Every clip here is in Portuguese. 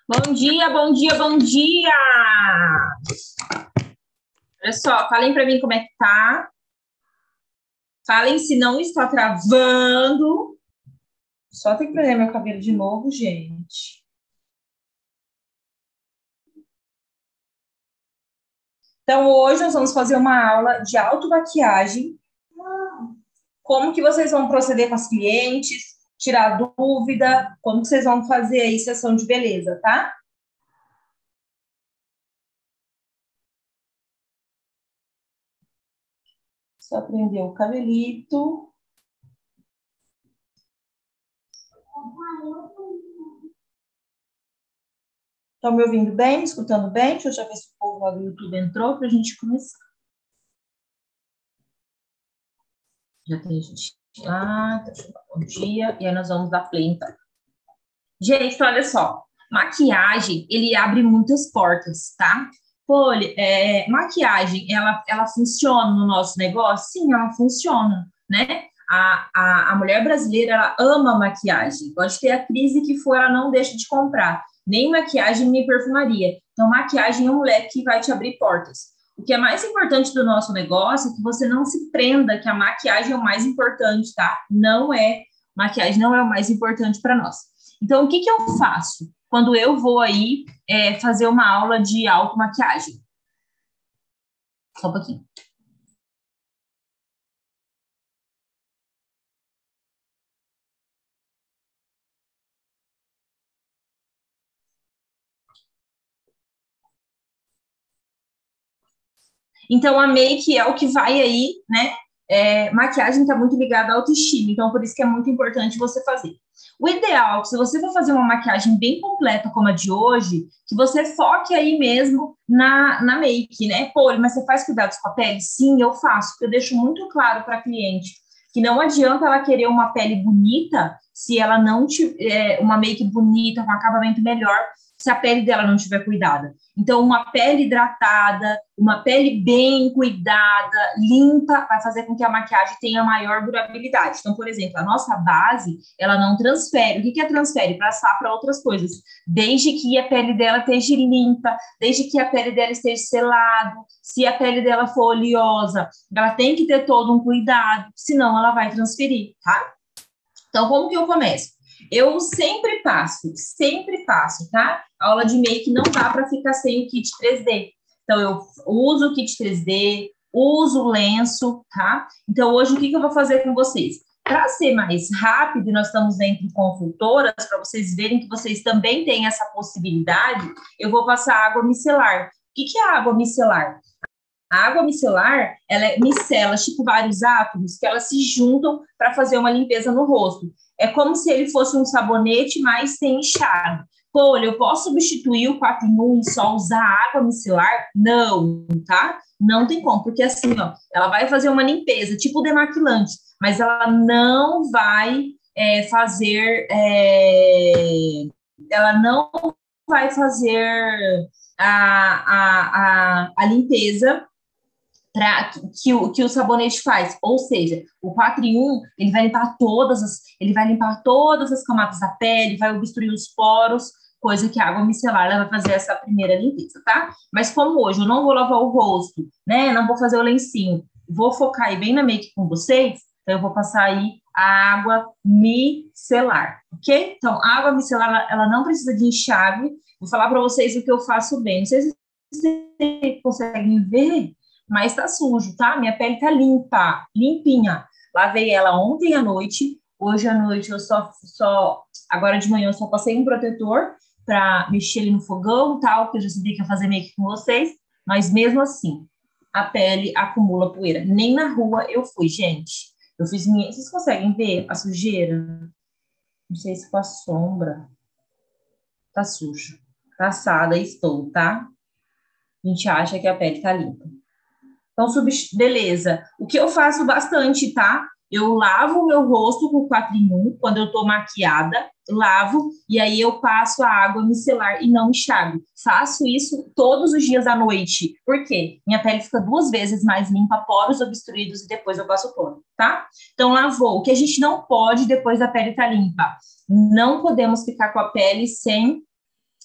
Bom dia, bom dia, bom dia! Olha só, falem para mim como é que tá. Falem se não está travando. Só tem que prender meu cabelo de novo, gente. Então, hoje nós vamos fazer uma aula de automaquiagem. Como que vocês vão proceder com as clientes, tirar dúvida, como que vocês vão fazer aí sessão de beleza, tá? Só prender o cabelito. Estão me ouvindo bem, me escutando bem? Deixa eu já ver se o povo lá do YouTube entrou para a gente começar. Já tem gente lá, bom dia, e aí nós vamos dar play então. Gente, então, olha só, maquiagem, ele abre muitas portas, tá? Pô, maquiagem, ela funciona no nosso negócio? Sim, ela funciona, né? A mulher brasileira, ela ama maquiagem. Pode ter a crise que for, ela não deixa de comprar. Nem maquiagem, nem perfumaria. Então, maquiagem é um leque que vai te abrir portas. O que é mais importante do nosso negócio é que você não se prenda que a maquiagem é o mais importante, tá? Não é. Maquiagem não é o mais importante para nós. Então, o que eu faço quando eu vou aí fazer uma aula de automaquiagem? Só um pouquinho. Então, a make é o que vai aí, né? Maquiagem está muito ligada à autoestima, então por isso que é muito importante você fazer. O ideal, se você for fazer uma maquiagem bem completa como a de hoje, que você foque aí mesmo na make, né? Pô, mas você faz cuidados com a pele? Sim, eu faço, porque eu deixo muito claro para a cliente que não adianta ela querer uma pele bonita se ela não tiver uma make bonita, com acabamento melhor, se a pele dela não tiver cuidada. Então, uma pele hidratada, uma pele bem cuidada, limpa, vai fazer com que a maquiagem tenha maior durabilidade. Então, por exemplo, a nossa base, ela não transfere. O que é transfere? Passar para outras coisas. Desde que a pele dela esteja limpa, desde que a pele dela esteja selada, se a pele dela for oleosa, ela tem que ter todo um cuidado, senão ela vai transferir, tá? Então, como que eu começo? Eu sempre passo, tá? A aula de make não dá para ficar sem o kit 3D. Então, eu uso o kit 3D, uso o lenço, tá? Então, hoje, o que eu vou fazer com vocês? Para ser mais rápido, nós estamos entre consultoras, para vocês verem que vocês também têm essa possibilidade, eu vou passar água micelar. O que é água micelar? A água micelar, ela é micelas, tipo vários átomos, que elas se juntam para fazer uma limpeza no rosto. É como se ele fosse um sabonete, mas sem enxágue. Pô, eu posso substituir o 4 em 1 e só usar água micelar? Não, tá? Não tem como, porque assim, ó, ela vai fazer uma limpeza, tipo demaquilante, mas ela não vai fazer... ela não vai fazer a limpeza que o sabonete faz, ou seja, o 4 em 1, ele vai limpar todas as camadas da pele, vai obstruir os poros, coisa que a água micelar ela vai fazer essa primeira limpeza, tá? Mas como hoje eu não vou lavar o rosto, né, não vou fazer o lencinho, vou focar aí bem na make com vocês, então eu vou passar aí a água micelar, ok? Então, a água micelar, ela não precisa de enxágue, vou falar para vocês o que eu faço bem, não sei se vocês conseguem ver, mas tá sujo, tá? Minha pele tá limpa, limpinha. Lavei ela ontem à noite, hoje à noite eu agora de manhã eu só passei um protetor para mexer ali no fogão, tal, porque eu já sabia que ia fazer make com vocês, mas mesmo assim, a pele acumula poeira. Nem na rua eu fui, gente. Eu fiz minha... Vocês conseguem ver a sujeira? Não sei se com a sombra. Tá sujo. Passada estou, tá? A gente acha que a pele tá limpa. Então, beleza. O que eu faço bastante, tá? Eu lavo o meu rosto com 4 em 1, quando eu tô maquiada, lavo, e aí eu passo a água micelar e não enxago. Faço isso todos os dias à noite. Por quê? Minha pele fica 2 vezes mais limpa, poros obstruídos, e depois eu passo tono, tá? Então, lavou. O que a gente não pode depois da pele tá limpa? Não podemos ficar com a pele sem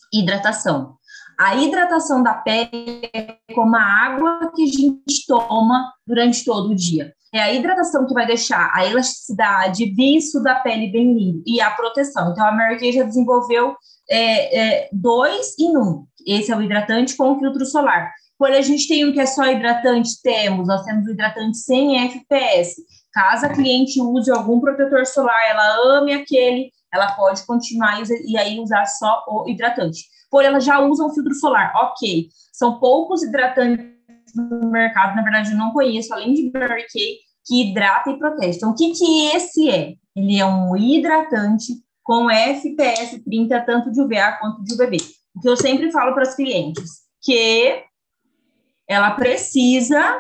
Hidratação. A hidratação da pele é como a água que a gente toma durante todo o dia. É a hidratação que vai deixar a elasticidade, viço da pele bem lindo e a proteção. Então, a Mary Kay já desenvolveu dois em um. Esse é o hidratante com filtro solar. Porém, a gente tem um que é só hidratante, nós temos o hidratante sem FPS. Caso a cliente use algum protetor solar, ela ame aquele, ela pode continuar e aí usar só o hidratante. Porém, ela já usa um filtro solar, ok. São poucos hidratantes no mercado, na verdade, eu não conheço, além de Mary Kay, que hidrata e protege. Então, o que esse é? Ele é um hidratante com FPS 30, tanto de UVA quanto de UVB. O que eu sempre falo para as clientes, que ela precisa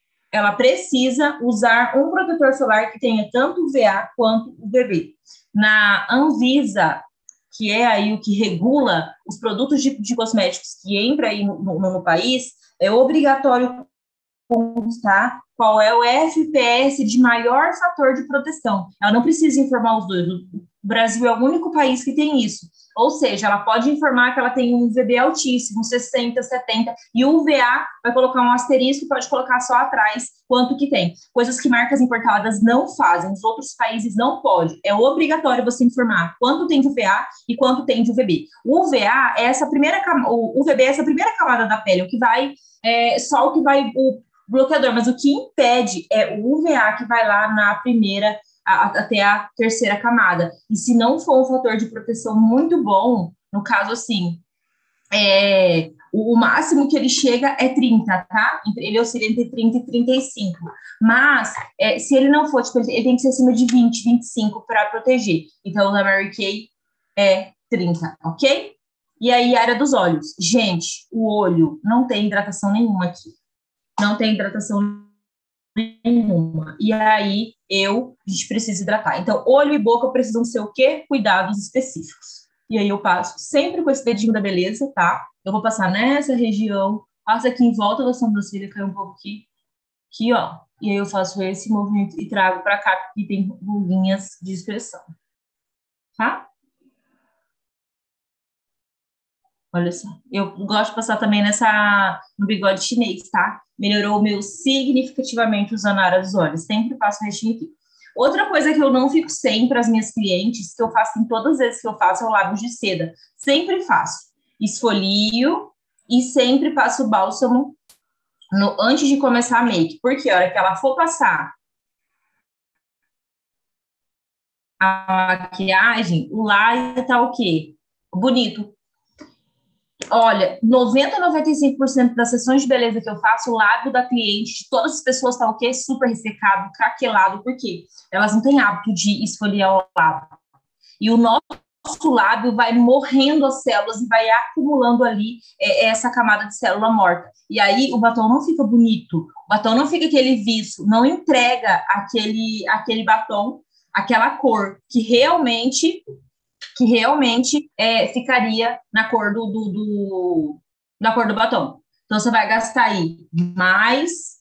usar um protetor solar que tenha tanto UVA quanto UVB. Na Anvisa, que é aí o que regula os produtos de cosméticos que entra aí no país, é obrigatório constar qual é o FPS de maior fator de proteção. Ela não precisa informar os dois. O Brasil é o único país que tem isso. Ou seja, ela pode informar que ela tem um UVB altíssimo, 60, 70, e o UVA vai colocar um asterisco, pode colocar só atrás quanto que tem. Coisas que marcas importadas não fazem, os outros países não podem. É obrigatório você informar quanto tem de UVA e quanto tem de UVB. O UVA é essa primeira o UVB é essa primeira camada da pele, o que vai só o que vai o bloqueador, mas o que impede é o UVA que vai lá na primeira até a terceira camada. E se não for um fator de proteção muito bom, no caso assim, o máximo que ele chega é 30, tá? Ele oscila entre 30 e 35. Mas, se ele não for, tipo, ele tem que ser acima de 20, 25 para proteger. Então, o da Mary Kay é 30, ok? E aí, área dos olhos. Gente, o olho não tem hidratação nenhuma aqui. Não tem hidratação nenhuma. E aí, a gente precisa hidratar. Então, olho e boca precisam ser o quê? Cuidados específicos. E aí eu passo sempre com esse dedinho da beleza, tá? Eu vou passar nessa região, passo aqui em volta da sobrancelha, cai um pouco aqui, ó. E aí eu faço esse movimento e trago pra cá, porque tem ruguinhas de expressão, tá? Olha só. Eu gosto de passar também no bigode chinês, tá? Melhorou o meu significativamente usando a área dos olhos. Sempre faço restinho aqui. Outra coisa que eu não fico sem para as minhas clientes, que eu faço em todas as vezes que eu faço, é o lábios de seda. Sempre faço. Esfolio e sempre passo o bálsamo antes de começar a make. Porque a hora que ela for passar a maquiagem, o lábio tá o quê? Bonito. Olha, 90 a 95% das sessões de beleza que eu faço, o lábio da cliente, de todas as pessoas tá o quê? Super ressecado, craquelado, por quê? Elas não têm hábito de esfoliar o lábio. E o nosso lábio vai morrendo as células e vai acumulando ali essa camada de célula morta. E aí o batom não fica bonito, o batom não fica aquele viço, não entrega aquele batom, aquela cor que realmente ficaria na cor na cor do batom. Então, você vai gastar aí mais...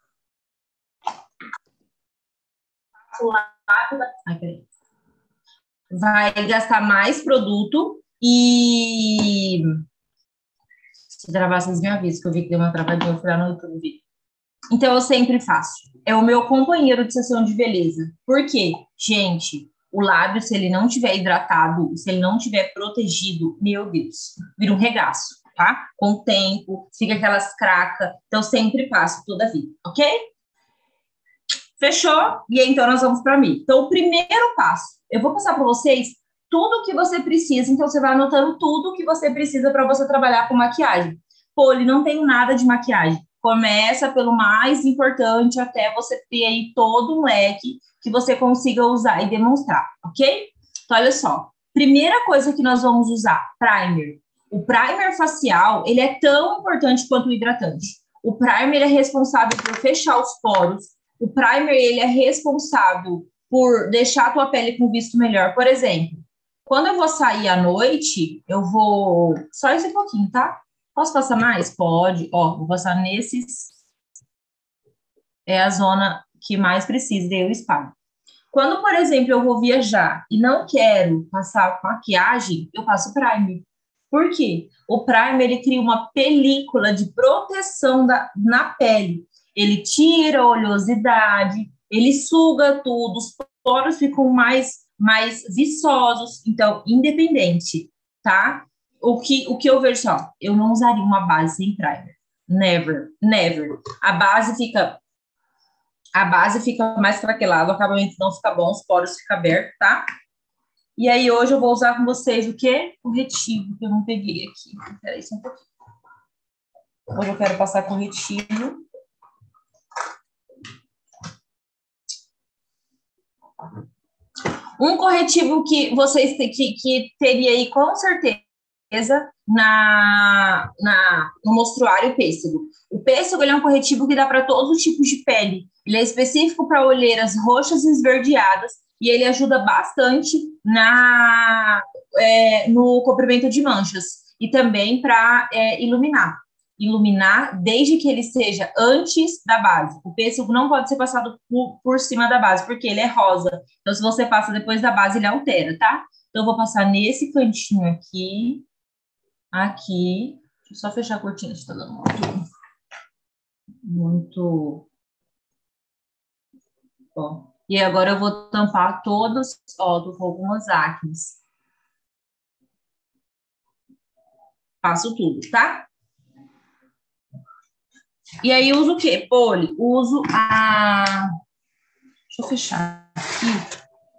Vai gastar mais produto e... Se travar, vocês me avisam, que eu vi que deu uma travadinha, eu fui lá no YouTube. Então, eu sempre faço. É o meu companheiro de sessão de beleza. Por quê? Gente, o lábio, se ele não tiver hidratado, se ele não tiver protegido, meu Deus, vira um regaço, tá? Com o tempo, fica aquelas cracas. Então, sempre passo toda a vida, ok? Fechou? E aí, então, nós vamos para mim. Então, o primeiro passo, eu vou passar para vocês tudo o que você precisa. Então, você vai anotando tudo o que você precisa para você trabalhar com maquiagem. Poli, não tenho nada de maquiagem. Começa pelo mais importante até você ter aí todo um leque que você consiga usar e demonstrar, ok? Então, olha só. Primeira coisa que nós vamos usar, primer. O primer facial, ele é tão importante quanto o hidratante. O primer é responsável por fechar os poros. O primer, ele é responsável por deixar a tua pele com visto melhor. Por exemplo, quando eu vou sair à noite, eu vou... Só esse pouquinho, tá? Posso passar mais? Pode. Ó, vou passar nesses. É a zona que mais precisa, daí eu espalho. Quando, por exemplo, eu vou viajar e não quero passar maquiagem, eu passo primer. Por quê? O primer, ele cria uma película de proteção na pele. Ele tira a oleosidade, ele suga tudo, os poros ficam mais viçosos. Então, independente, tá? O que eu vejo só, eu não usaria uma base sem primer. Never, never. A base fica mais craquelada, o acabamento não fica bom, os poros ficam abertos, tá? E aí, hoje eu vou usar com vocês o quê? Corretivo, que eu não peguei aqui. Peraí, só um pouquinho. Hoje eu quero passar corretivo. Um corretivo que vocês que teria aí, com certeza, no mostruário pêssego. O pêssego, ele é um corretivo que dá para todos os tipos de pele. Ele é específico para olheiras roxas e esverdeadas, e ele ajuda bastante no cobrimento de manchas e também para iluminar desde que ele seja antes da base. O pêssego não pode ser passado por cima da base, porque ele é rosa. Então, se você passa depois da base, ele altera, tá? Então, eu vou passar nesse cantinho aqui. Aqui. Deixa eu só fechar a cortina, está dando muito... Ó. E agora eu vou tampar todas, ó, tô com algumas acnes. Passo tudo, tá? E aí, uso o quê? Poli. Uso a... Deixa eu fechar aqui.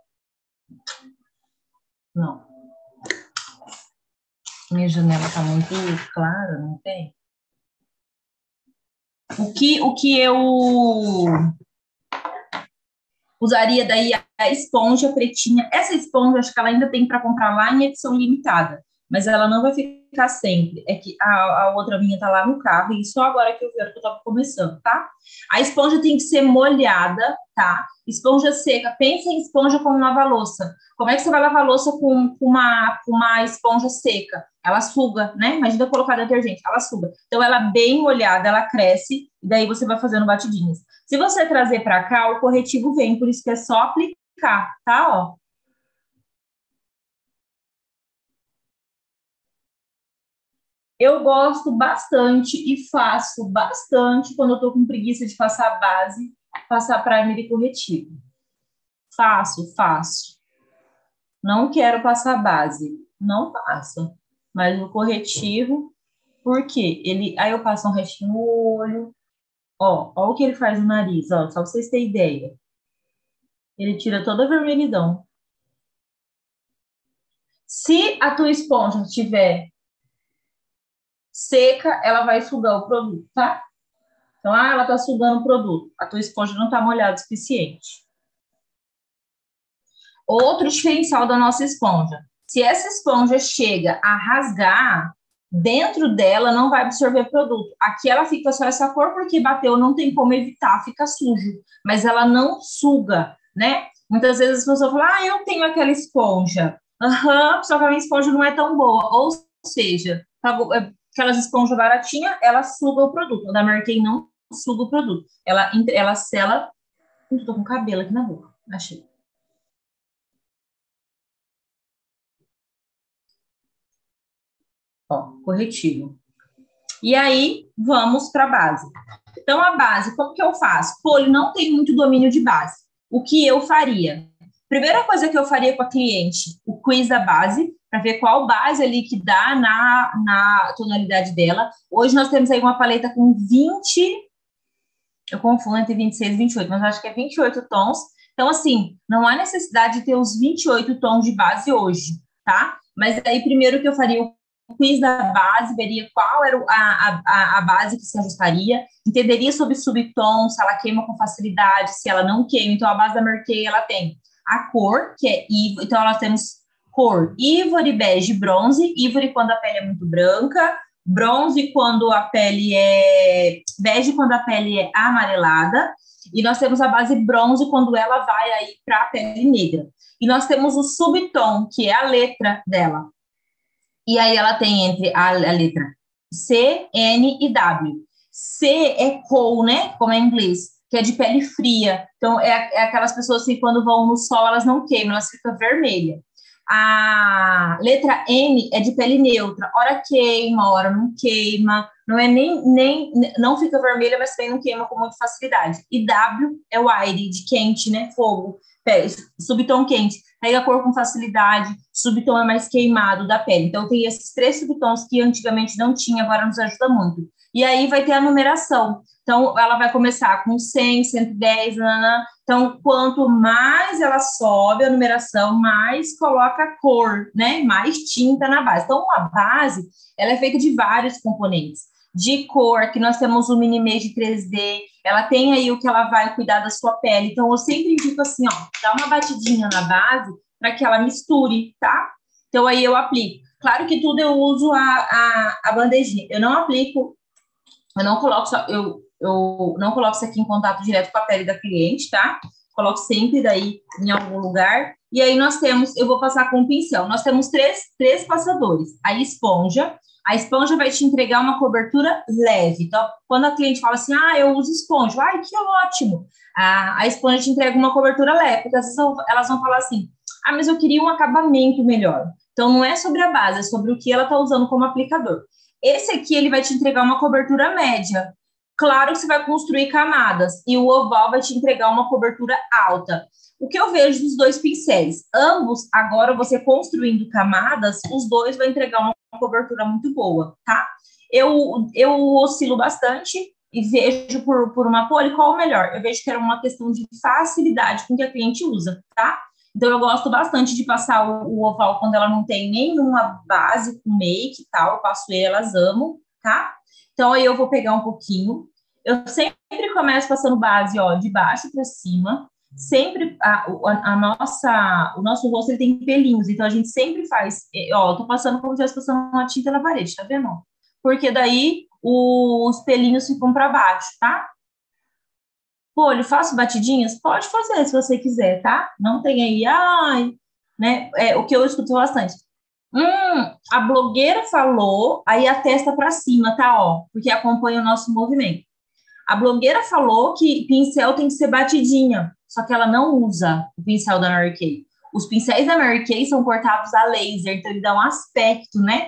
Não. Minha janela tá muito clara, não tem? O que eu usaria daí a esponja pretinha. Essa esponja, acho que ela ainda tem para comprar lá em edição limitada, mas ela não vai ficar sempre. É que a outra minha tá lá no carro, e só agora que eu vi que eu tava começando, tá? A esponja tem que ser molhada, tá? Esponja seca. Pensa em esponja como lava-louça. Como é que você vai lavar louça com uma esponja seca? Ela suga, né? Imagina colocar detergente, ela suga. Então, ela bem molhada, ela cresce, e daí você vai fazendo batidinhas. Se você trazer para cá, o corretivo vem, por isso que é só aplicar, tá? Ó. Eu gosto bastante e faço bastante quando eu tô com preguiça de passar base, passar primer e corretivo. Faço. Não quero passar base, não passo. Mas o corretivo, por quê? Aí eu passo um restinho no olho. Ó o que ele faz no nariz, ó, só pra vocês terem ideia. Ele tira toda a vermelhidão. Se a tua esponja estiver seca, ela vai sugar o produto, tá? Então, ela tá sugando o produto. A tua esponja não tá molhada o suficiente. Outro diferencial da nossa esponja. Se essa esponja chega a rasgar, dentro dela não vai absorver produto. Aqui ela fica só essa cor porque bateu, não tem como evitar, fica sujo. Mas ela não suga, né? Muitas vezes as pessoas falam, eu tenho aquela esponja. Só que a minha esponja não é tão boa. Ou seja, aquelas esponjas baratinhas, ela suga o produto. A da Merkei não suga o produto. Ela sela... Eu tô com cabelo aqui na boca. Achei. Ó, corretivo. E aí, vamos para a base. Então, a base, como que eu faço? Pô, ele não tem muito domínio de base. O que eu faria? Primeira coisa que eu faria com a cliente, o quiz da base, para ver qual base ali que dá na tonalidade dela. Hoje nós temos aí uma paleta com 20, eu confundo entre 26 e 28, mas acho que é 28 tons. Então, assim, não há necessidade de ter os 28 tons de base hoje, tá? Mas aí, primeiro que eu faria o quiz da base, veria qual era a base que se ajustaria, entenderia sobre subtom, se ela queima com facilidade, se ela não queima. Então, a base da Merkei, ela tem a cor, que é Ivory. Então, nós temos cor Ivory, bege, bronze. Ivory quando a pele é muito branca, bronze quando a pele é... bege quando a pele é amarelada. E nós temos a base bronze quando ela vai aí para a pele negra. E nós temos o subtom, que é a letra dela. E aí ela tem entre a letra C, N e W. C é cool, né? Como é em inglês, que é de pele fria. Então, é aquelas pessoas que quando vão no sol, elas não queimam, elas ficam vermelhas. A letra N é de pele neutra, hora queima, hora não queima, não é nem não fica vermelha, mas também não queima com muita facilidade. E W é o aire, de quente, né? Fogo, subtom quente, pega a cor com facilidade, subtom é mais queimado da pele. Então tem esses 3 subtons que antigamente não tinha, agora nos ajuda muito. E aí vai ter a numeração. Então, ela vai começar com 100, 110, nanana. Então, quanto mais ela sobe a numeração, mais coloca a cor, né? Mais tinta na base. Então, a base, ela é feita de vários componentes. De cor, que nós temos o Mini-Made 3D, ela tem aí o que ela vai cuidar da sua pele. Então, eu sempre indico assim, ó, dá uma batidinha na base para que ela misture, tá? Então, aí eu aplico. Claro que tudo eu uso a bandejinha. Eu não aplico, eu não coloco só, eu não coloco isso aqui em contato direto com a pele da cliente, tá? Coloco sempre daí em algum lugar. E aí nós temos, eu vou passar com o pincel. Nós temos três passadores. A esponja vai te entregar uma cobertura leve. Então, quando a cliente fala assim, eu uso esponja. Ai, que ótimo! A esponja te entrega uma cobertura leve, porque às vezes elas vão falar assim, mas eu queria um acabamento melhor. Então, não é sobre a base, é sobre o que ela está usando como aplicador. Esse aqui, ele vai te entregar uma cobertura média. Claro que você vai construir camadas e o oval vai te entregar uma cobertura alta. O que eu vejo dos 2 pincéis? Ambos, agora você construindo camadas, os dois vão entregar uma cobertura muito boa, tá? Eu oscilo bastante e vejo por uma poli qual o melhor. Eu vejo que era uma questão de facilidade com que a cliente usa, tá? Então, eu gosto bastante de passar o oval quando ela não tem nenhuma base com make e tal. Eu passo ele, elas amam, tá? Então, aí eu vou pegar um pouquinho. Eu sempre começo passando base, ó, de baixo para cima. Sempre, o nosso rosto, ele tem pelinhos. Então, a gente sempre faz, ó, eu tô passando como se eu estivesse passando uma tinta na parede, tá vendo? Porque daí os pelinhos ficam para baixo, tá? Pô, eu faço batidinhas? Pode fazer se você quiser, tá? Não tem aí, né? O que eu escuto bastante. A blogueira falou, aí a testa para cima, tá? Ó, porque acompanha o nosso movimento. A blogueira falou que pincel tem que ser batidinha, só que ela não usa o pincel da Mary Kay. Os pincéis da Mary Kay são cortados a laser, então ele dá um aspecto, né,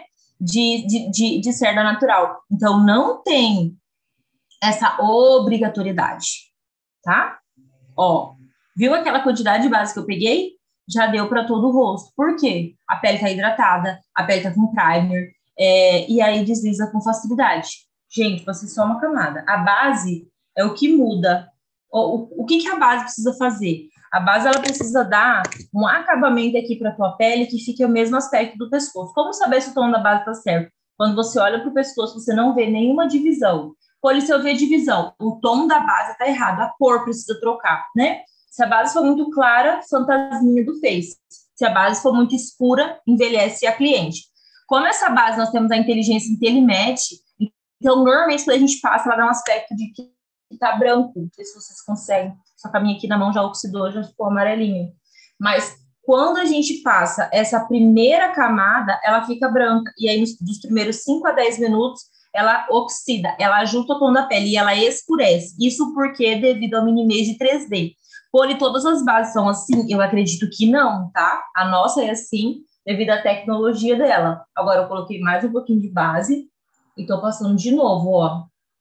de cerda natural. Então, não tem essa obrigatoriedade, tá? Ó, viu aquela quantidade de base que eu peguei? Já deu para todo o rosto. Por quê? A pele tá hidratada, a pele tá com primer, e aí desliza com facilidade. Gente, você só uma camada. A base é o que muda. O que a base precisa fazer? A base, ela precisa dar um acabamento aqui para a tua pele que fique o mesmo aspecto do pescoço. Como saber se o tom da base está certo? Quando você olha para o pescoço, você não vê nenhuma divisão. Olha, se eu ver divisão, o tom da base está errado, a cor precisa trocar, né? Se a base for muito clara, fantasminha do Face. Se a base for muito escura, envelhece a cliente. Como essa base, nós temos a inteligência IntelliMatch, então, normalmente, quando a gente passa, ela dá um aspecto de que tá branco. Não sei se vocês conseguem. Só que a minha aqui na mão já oxidou, já ficou amarelinho. Mas quando a gente passa essa primeira camada, ela fica branca. E aí, dos primeiros 5 a 10 minutos, ela oxida, ela ajusta o tom da pele e ela escurece. Isso porque devido ao Mini-Made 3D. Porém, todas as bases são assim? Eu acredito que não, tá? A nossa é assim, devido à tecnologia dela. Agora, eu coloquei mais um pouquinho de base e tô passando de novo, ó.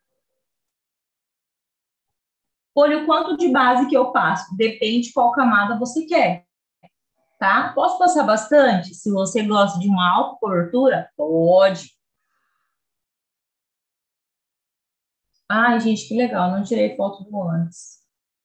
Olha o quanto de base que eu passo. Depende qual camada você quer, tá? Posso passar bastante? Se você gosta de uma alta cobertura, pode. Ai, gente, que legal. Não tirei foto do antes.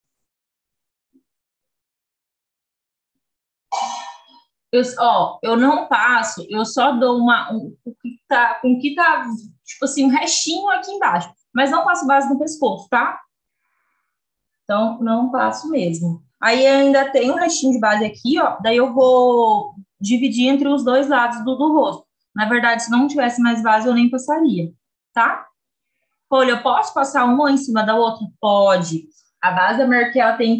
Eu não passo, eu só dou com que tá, tipo assim, um restinho aqui embaixo. Mas não passo base no pescoço, tá? Então, não passo mesmo. Aí ainda tem um restinho de base aqui, ó. Daí eu vou dividir entre os dois lados do rosto. Na verdade, se não tivesse mais base, eu nem passaria, tá? Olha, eu posso passar uma em cima da outra? Pode. A base da Merck, ela tem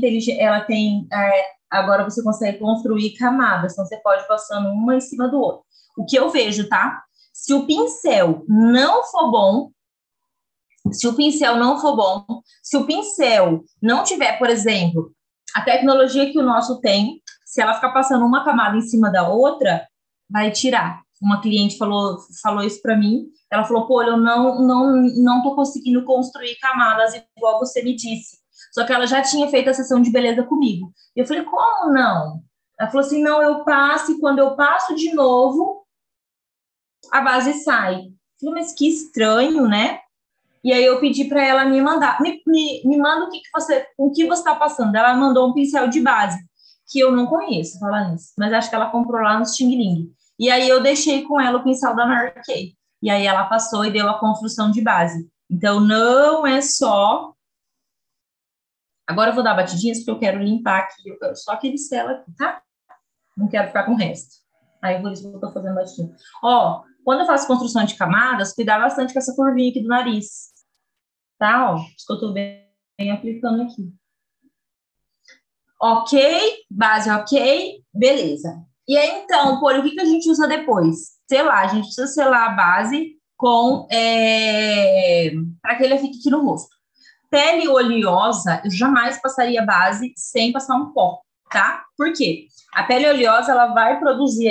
agora você consegue construir camadas, então você pode ir passando uma em cima do outro. O que eu vejo, tá? Se o pincel não for bom, se o pincel não tiver, por exemplo, a tecnologia que o nosso tem, se ela ficar passando uma camada em cima da outra, vai tirar. Uma cliente falou isso para mim. Ela falou, pô, eu não tô conseguindo construir camadas igual você me disse. Só que ela já tinha feito a sessão de beleza comigo. Eu falei, como não? Ela falou assim, não, eu passo e quando eu passo de novo, a base sai. Eu falei, mas que estranho, né? E aí eu pedi para ela me mandar, me manda o que você está passando. Ela mandou um pincel de base, que eu não conheço, falar nisso, mas acho que ela comprou lá no Xing Ling. E aí eu deixei com ela o pincel da Mary Kay. E aí ela passou e deu a construção de base. Então não é só. Agora eu vou dar batidinhas porque eu quero limpar aqui, eu quero só aquele céu aqui, tá? Não quero ficar com o resto. Aí por isso que eu tô fazendo batidinha. Ó, quando eu faço construção de camadas, cuidar bastante com essa curvinha aqui do nariz. Tá, ó, isso que eu tô bem aplicando aqui. Ok, base ok, beleza. E aí, então, por o que a gente usa depois? Selar, a gente precisa selar a base com para que ele fique aqui no rosto. Pele oleosa, eu jamais passaria base sem passar um pó, tá? Por quê? A pele oleosa, ela vai produzir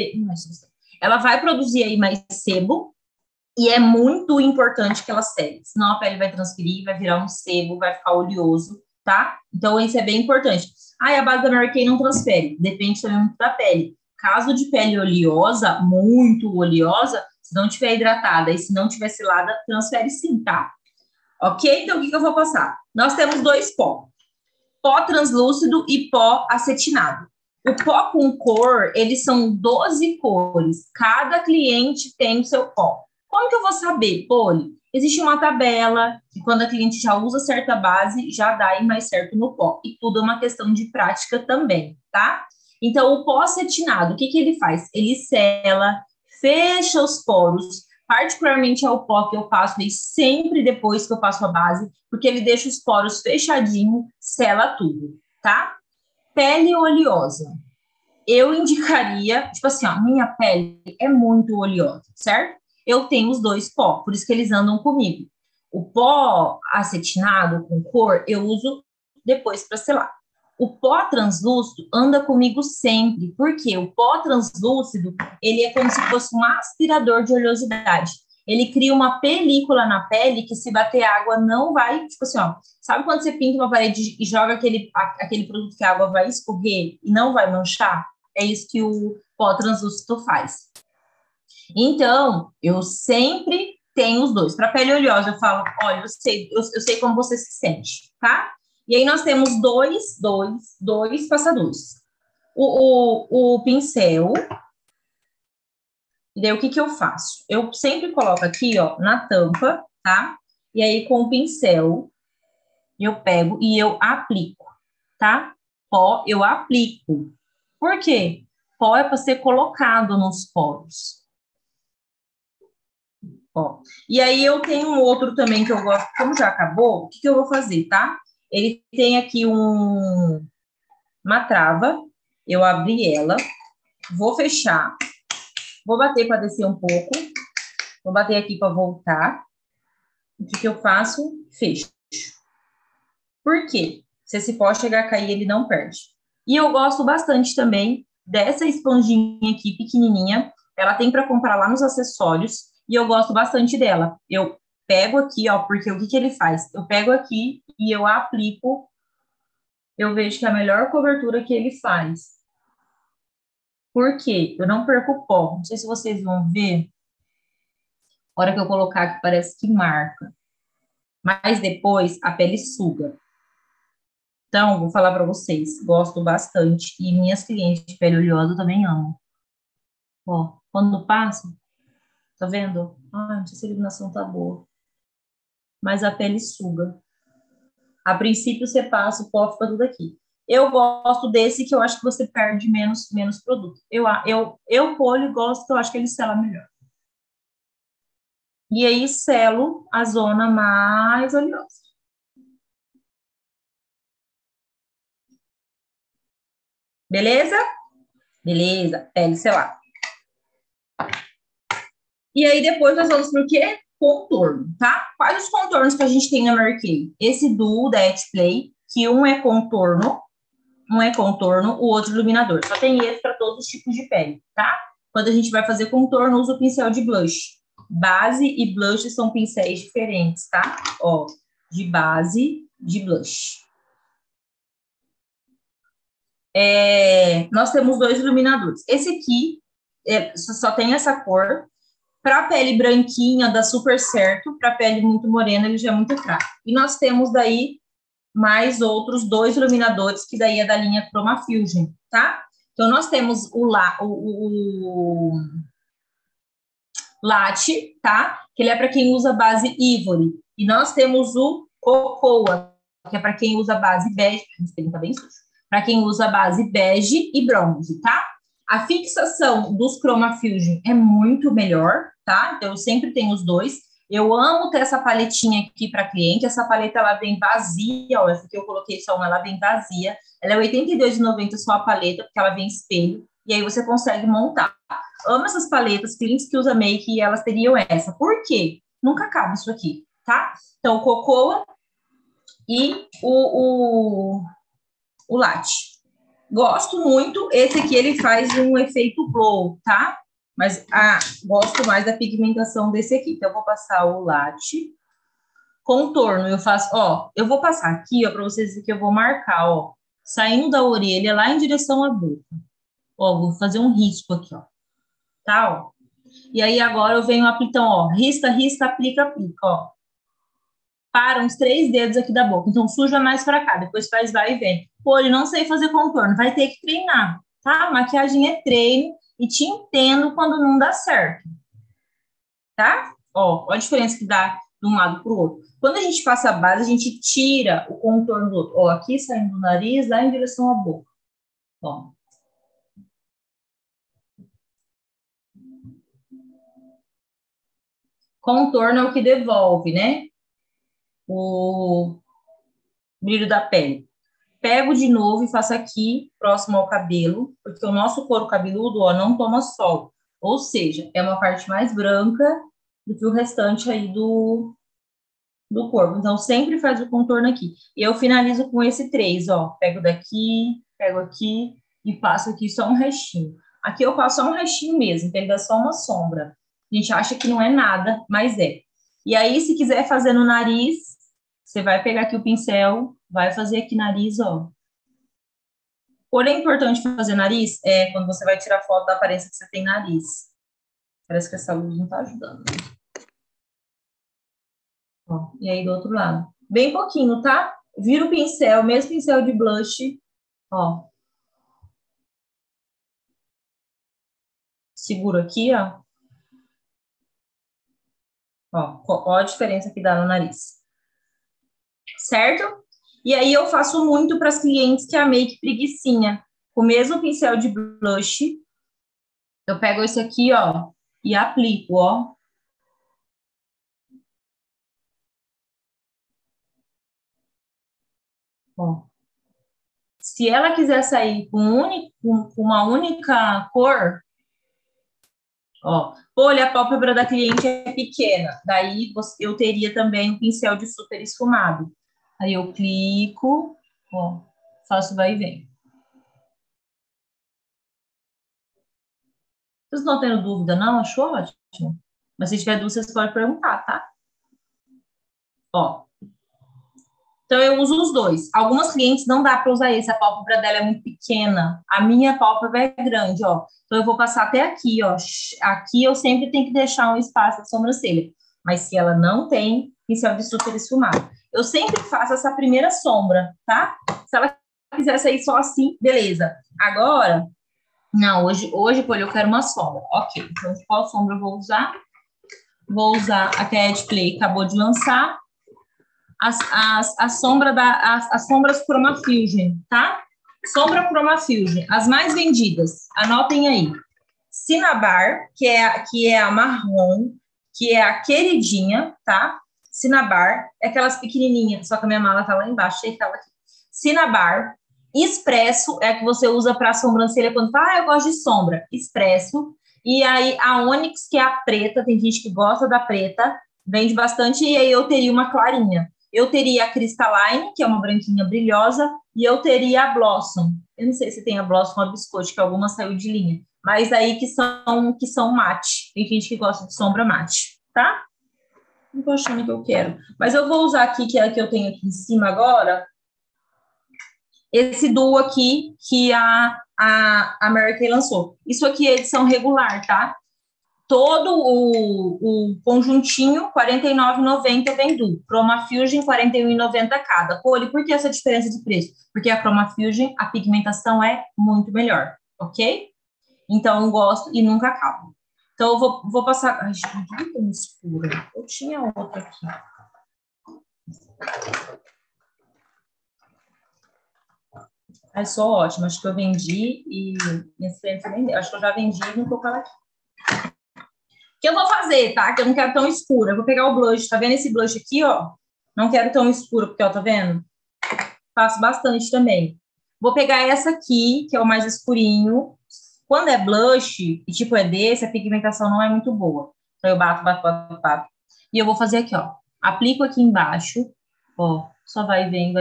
aí mais sebo, e é muito importante que ela seque, senão a pele vai transferir, vai virar um sebo, vai ficar oleoso, tá? Então, isso é bem importante. Ah, e a base da Mary Kay não transfere, depende também muito da pele. Caso de pele oleosa, muito oleosa, se não tiver hidratada e se não tiver selada, transfere sim, tá? Ok? Então, o que eu vou passar? Nós temos dois pó. Pó translúcido e pó acetinado. O pó com cor, eles são 12 cores. Cada cliente tem o seu pó. Como que eu vou saber, Poli? Existe uma tabela que quando a cliente já usa certa base, já dá aí mais certo no pó. E tudo é uma questão de prática também, tá? Então, o pó acetinado, o que ele faz? Ele sela, fecha os poros, particularmente é o pó que eu passo aí sempre depois que eu passo a base, porque ele deixa os poros fechadinho, sela tudo, tá? Pele oleosa. Eu indicaria, tipo assim, ó, minha pele é muito oleosa, certo? Eu tenho os dois pó, por isso que eles andam comigo. O pó acetinado com cor, eu uso depois para selar. O pó translúcido anda comigo sempre, porque o pó translúcido, ele é como se fosse um aspirador de oleosidade. Ele cria uma película na pele que se bater água não vai, tipo assim, ó, sabe quando você pinta uma parede e joga aquele produto que a água vai escorrer e não vai manchar? É isso que o pó translúcido faz. Então, eu sempre tenho os dois. Para pele oleosa, eu falo, olha, eu sei como você se sente, tá? E aí nós temos dois passadores. O pincel. E daí, o que eu faço? Eu sempre coloco aqui, ó, na tampa, tá? E aí, com o pincel, eu pego e eu aplico, tá? Pó, eu aplico. Por quê? Pó é para ser colocado nos poros. Ó. E aí eu tenho um outro também que eu gosto, como já acabou, o que eu vou fazer, tá? Ele tem aqui uma trava, eu abri ela, vou fechar, vou bater para descer um pouco, vou bater aqui para voltar. O que eu faço? Fecho. Por quê? Se esse pó chegar a cair, ele não perde. E eu gosto bastante também dessa esponjinha aqui, pequenininha. Ela tem para comprar lá nos acessórios. E eu gosto bastante dela. Eu pego aqui, ó, porque o que ele faz? Eu pego aqui e eu aplico. Eu vejo que é a melhor cobertura que ele faz. Por quê? Eu não perco pó. Não sei se vocês vão ver. A hora que eu colocar aqui, parece que marca. Mas depois, a pele suga. Então, vou falar para vocês, gosto bastante. E minhas clientes de pele oleosa também amam. Ó, quando passa, tá vendo? Ah, não sei se a iluminação tá boa. Mas a pele suga. A princípio, você passa, o pó fica tudo aqui. Eu gosto desse que eu acho que você perde menos produto. Eu polho, gosto que eu acho que ele sela melhor. E aí, selo a zona mais oleosa. Beleza? Beleza, pele selada. E aí, depois nós vamos para o quê? Contorno, tá? Quais os contornos que a gente tem na Mary Kay? Esse Duo da Play, que um é contorno, o outro iluminador. Só tem esse para todos os tipos de pele, tá? Quando a gente vai fazer contorno, usa o pincel de blush. Base e blush são pincéis diferentes, tá? Ó, de base, de blush. Nós temos 2 iluminadores. Esse aqui só tem essa cor. Para pele branquinha, dá super certo. Para pele muito morena, ele já é muito fraco. E nós temos daí mais outros 2 iluminadores, que daí é da linha Chroma Fusion, tá? Então, nós temos o Latte, tá? Que ele é para quem usa base Ivory. E nós temos o Cocoa, que é para quem usa base bege. Esse tá bem sujo. Para quem usa base bege e bronze, tá? A fixação dos Chroma Fusion é muito melhor, tá? Então, eu sempre tenho os 2. Eu amo ter essa paletinha aqui para cliente. Essa paleta, ela vem vazia, ó. Essa aqui eu coloquei só uma, ela vem vazia. Ela é R$ 82,90 só a paleta, porque ela vem espelho. E aí você consegue montar. Amo essas paletas, clientes que usam make, e elas teriam essa. Por quê? Nunca acaba isso aqui, tá? Então, o Cocoa e o Latte. Gosto muito. Esse aqui, ele faz um efeito glow, tá? Mas gosto mais da pigmentação desse aqui. Então, eu vou passar o Latte. Contorno, eu faço, ó, eu vou passar aqui, ó, pra vocês verem que eu vou marcar, ó, saindo da orelha lá em direção à boca. Ó, vou fazer um risco aqui, ó. Tá, ó. E aí, agora eu venho aplicando, ó, risca, risca, aplica, aplica, ó. Para uns 3 dedos aqui da boca. Então, suja mais pra cá, depois faz vai e vem. Pô, eu não sei fazer contorno, vai ter que treinar, tá? Maquiagem é treino e te entendo quando não dá certo, tá? Ó a diferença que dá de um lado pro outro. Quando a gente passa a base, a gente tira o contorno do outro. Ó, aqui saindo do nariz, lá em direção à boca. Ó. Contorno é o que devolve, né? O brilho da pele. Pego de novo e faço aqui, próximo ao cabelo, porque o nosso couro cabeludo, ó, não toma sol. Ou seja, é uma parte mais branca do que o restante aí do corpo. Então, sempre faz o contorno aqui. E eu finalizo com esse 3, ó. Pego daqui, pego aqui e passo aqui só um restinho. Aqui eu passo só um restinho mesmo, então ele dá só uma sombra. A gente acha que não é nada, mas é. E aí, se quiser fazer no nariz, você vai pegar aqui o pincel, vai fazer aqui nariz, ó. Porém, é importante fazer nariz quando você vai tirar foto da aparência que você tem nariz. Parece que essa luz não tá ajudando. Ó, e aí, do outro lado. Bem pouquinho, tá? Vira o pincel, mesmo pincel de blush, ó. Seguro aqui, ó. Ó a diferença que dá no nariz. Certo? E aí eu faço muito para as clientes que é a make preguicinha. Com o mesmo pincel de blush, eu pego esse aqui, ó, e aplico, ó. Ó. Se ela quiser sair com uma única cor, ó, olha, a pálpebra da cliente é pequena, daí eu teria também um pincel de super esfumado. Aí eu clico, ó, faço vai e vem. Vocês não estão tendo dúvida, não? Achou ótimo. Mas se tiver dúvida, vocês podem perguntar, tá? Ó. Então, eu uso os 2. Algumas clientes não dá para usar esse, a pálpebra dela é muito pequena. A minha pálpebra é grande, ó. Então, eu vou passar até aqui, ó. Aqui eu sempre tenho que deixar um espaço de sobrancelha. Mas se ela não tem, pincel de super esfumado. Eu sempre faço essa primeira sombra, tá? Se ela quiser sair só assim, beleza. Agora, não, hoje, pô, eu quero uma sombra. Ok, então qual sombra eu vou usar? Vou usar a Cat Play, acabou de lançar. As sombras Chroma Fusion, tá? Sombra Chroma Fusion, as mais vendidas, anotem aí. Cinnabar, que é a marrom, que é a queridinha, tá? Cinnabar, é aquelas pequenininhas, só que a minha mala tá lá embaixo, achei que ela aqui. Cinnabar, Expresso, é a que você usa para sobrancelha quando fala, eu gosto de sombra. Expresso. E aí a Onyx, que é a preta, tem gente que gosta da preta, vende bastante, e aí eu teria uma clarinha. Eu teria a Crystalline, que é uma branquinha brilhosa, e eu teria a Blossom. Eu não sei se tem a Blossom ou a Biscotti, que alguma saiu de linha. Mas aí que são mate. Tem gente que gosta de sombra mate, tá? Não tô achando que eu quero. Mas eu vou usar aqui, que é a que eu tenho aqui em cima agora, esse duo aqui que a Mary Kay lançou. Isso aqui é edição regular, tá? Todo o conjuntinho, R$ 49,90 vem duo. Chroma Fusion, R$ 41,90 cada. Pô, e por que essa diferença de preço? Porque a Chroma Fusion, a pigmentação é muito melhor, ok? Então, eu gosto e nunca acabo. Então, eu vou passar... Ai, gente, que tão escura. Eu tinha outra aqui. Ai, sou ótima. Acho que eu vendi e... Minhas clientes vendeu. Acho que eu já vendi e não tô com ela aqui. O que eu vou fazer, tá? Que eu não quero tão escura. Eu vou pegar o blush. Tá vendo esse blush aqui, ó? Não quero tão escuro, porque, ó, tá vendo? Faço bastante também. Vou pegar essa aqui, que é o mais escurinho. Quando é blush, e tipo é desse, a pigmentação não é muito boa. Então, eu bato. E eu vou fazer aqui, ó. Aplico aqui embaixo, ó. Só vai, vem.